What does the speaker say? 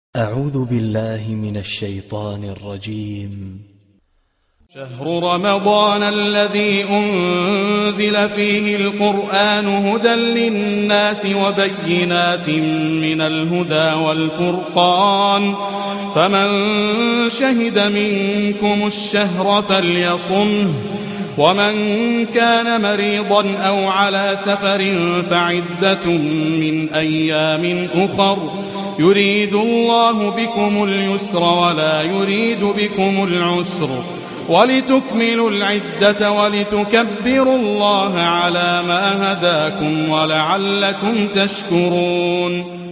أعوذ بالله من الشيطان الرجيم. شهر رمضان الذي أنزل فيه القرآن هدى للناس وبينات من الهدى والفرقان، فمن شهد منكم الشهر فليصمه، ومن كان مريضا أو على سفر فعدة من أيام أخر، يريد الله بكم اليسر ولا يريد بكم العسر، ولتكملوا العدة ولتكبروا الله على ما هداكم ولعلكم تشكرون.